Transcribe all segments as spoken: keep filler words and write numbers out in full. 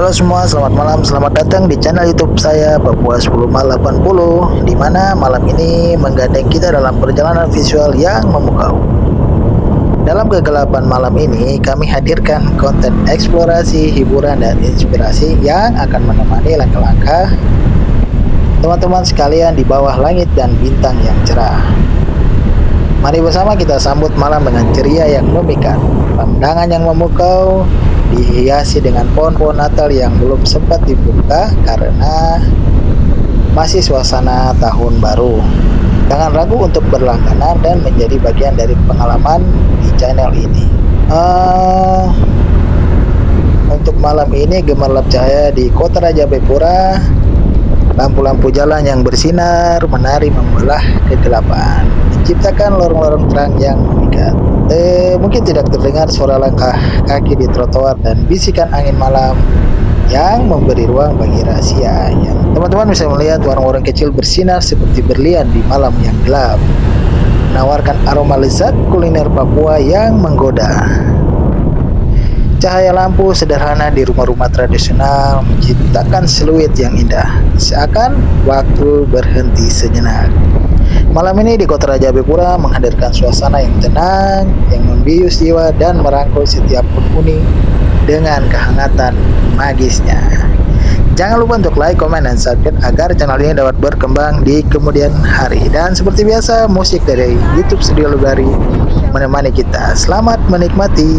Halo semua, selamat malam, selamat datang di channel YouTube saya Papua sepuluh mal delapan puluh, di mana malam ini menggandeng kita dalam perjalanan visual yang memukau. Dalam kegelapan malam ini, kami hadirkan konten eksplorasi, hiburan, dan inspirasi yang akan menemani langkah-langkah teman-teman sekalian di bawah langit dan bintang yang cerah. Mari bersama kita sambut malam dengan ceria yang memikat, pemandangan yang memukau, dihiasi dengan pohon-pohon Natal yang belum sempat dibuka karena masih suasana tahun baru. Jangan ragu untuk berlangganan dan menjadi bagian dari pengalaman di channel ini. Uh, untuk malam ini gemerlap cahaya di Kota Raja Jayapura. Lampu-lampu jalan yang bersinar menari membelah kegelapan, menciptakan lorong-lorong terang yang memikat. Eh, mungkin tidak terdengar suara langkah kaki di trotoar dan bisikan angin malam yang memberi ruang bagi rahasia yang teman-teman bisa melihat warung-warung kecil bersinar seperti berlian di malam yang gelap, menawarkan aroma lezat kuliner Papua yang menggoda. Cahaya lampu sederhana di rumah-rumah tradisional menciptakan siluet yang indah, seakan waktu berhenti sejenak. Malam ini di Kota Raja Jayapura menghadirkan suasana yang tenang, yang membius jiwa dan merangkul setiap penghuni dengan kehangatan magisnya. Jangan lupa untuk like, komen, dan subscribe agar channel ini dapat berkembang di kemudian hari. Dan seperti biasa, musik dari YouTube Studio Lugari menemani kita. Selamat menikmati.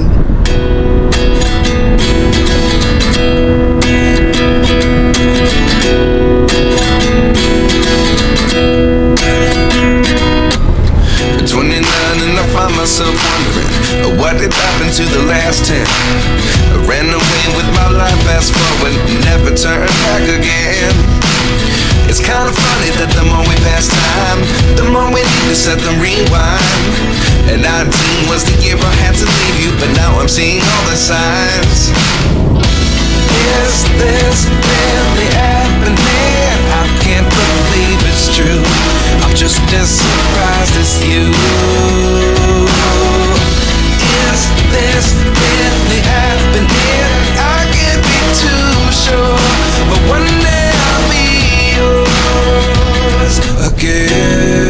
twenty-nine and I find myself wondering, what did happen to the last ten? I ran away with my life, fast forward, never turn back again. It's kind of funny that the more we pass time, the more we need to set the rewind. And nineteen was the year I had to leave you, but now I'm seeing all the signs. Is this really happening? I can't believe it's true. I'm just as surprised as you. Is this really happening? I can't be too sure, but one day I'll be yours again.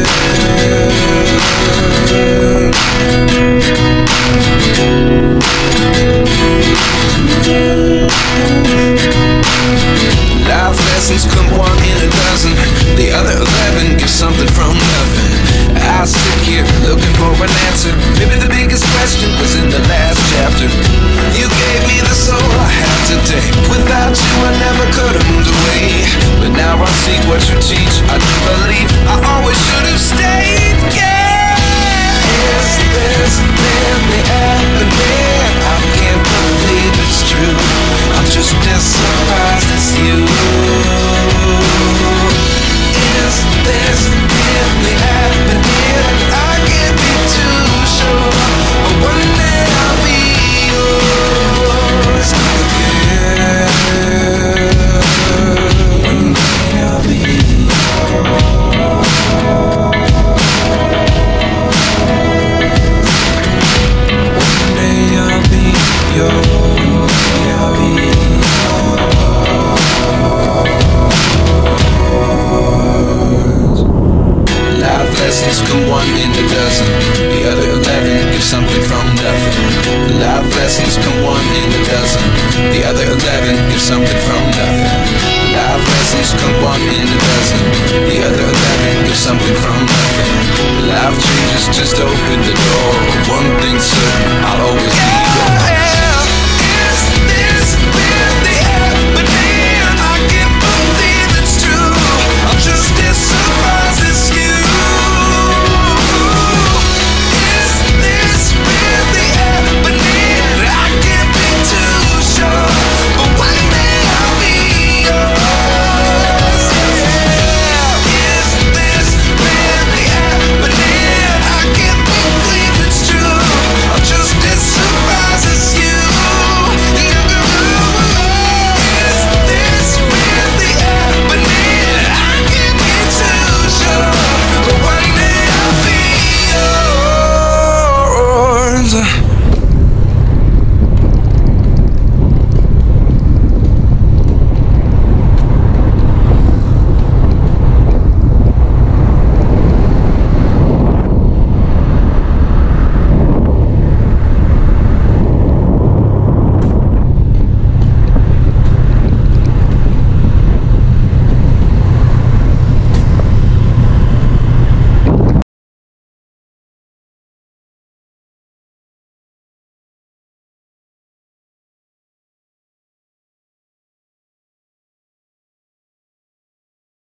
Life lessons come one in a dozen, the other eleven give something from nothing. I sit here looking for an answer. Maybe the biggest question was in the last chapter. You gave me the soul I have today. Without you I never could have moved away, but now I see what you teach. I do believe I always should have stayed. Yeah. Is this really happening? I can't believe it's true. I'm just as surprised as you. Is this really happening? I can't be too sure, but one day I'll be yours again. One day I'll be yours. One day I'll be yours. I'll be yours. Life lessons come one in a dozen, the other eleven give something from nothing. Life lessons come one in a dozen, the other eleven give something from nothing. Life lessons come one in a dozen, the other eleven give something from nothing. Life changes, just open the door. One thing's certain, I'll always